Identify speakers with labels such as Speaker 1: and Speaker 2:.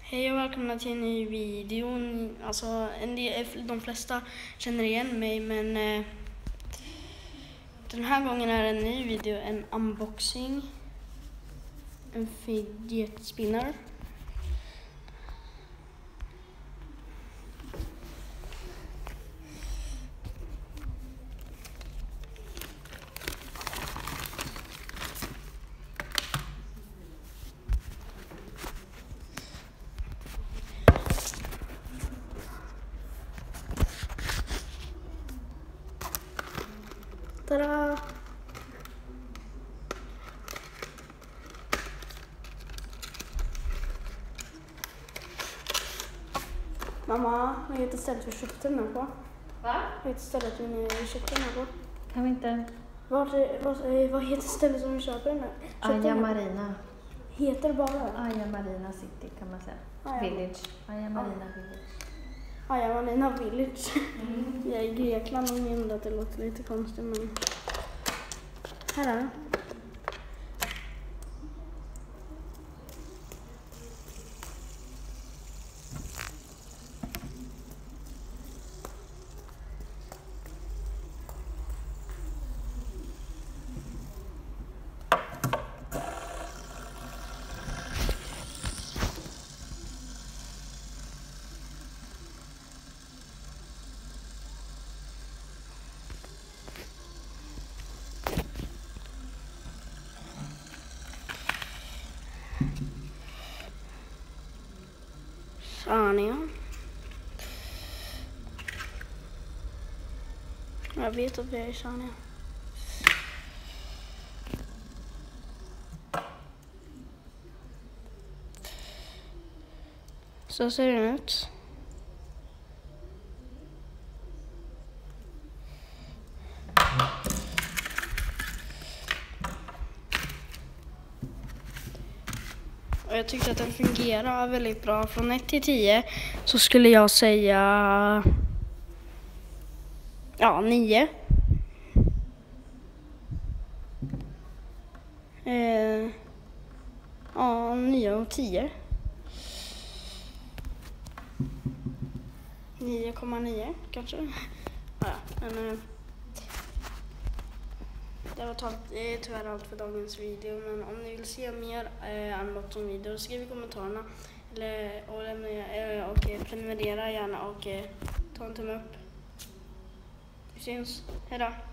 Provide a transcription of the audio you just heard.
Speaker 1: Hej och välkomna till en ny video. Alltså, de flesta känner igen mig, men den här gången är det en ny video, en unboxing. En fidget spinner. Tada! Mamma, vad heter stället vi köpte den här på?
Speaker 2: Va?
Speaker 1: Vad heter stället vi köpte den här på?
Speaker 2: Kan vi inte?
Speaker 1: Vad heter stället som vi köper den här?
Speaker 2: Aya Marina.
Speaker 1: Heter det bara?
Speaker 2: Aya Marina City kan man säga. Village. Aya Marina Village.
Speaker 1: Aya Marina Village. Jag är i Grekland och menar att det låter lite konstigt, men här är det. Sania. Jag vet att vi är i Sania. Så ser den ut. Och jag tyckte att den fungerar väldigt bra. Från 1 till 10 så skulle jag säga 9. Ja, 9 och 10. 9,9 kanske. Ja, men det var tyvärr allt för dagens video, men om ni vill se mer unboxing-videor, skriv i kommentarerna och prenumerera gärna och ta en tumme upp. Vi syns. Hej då!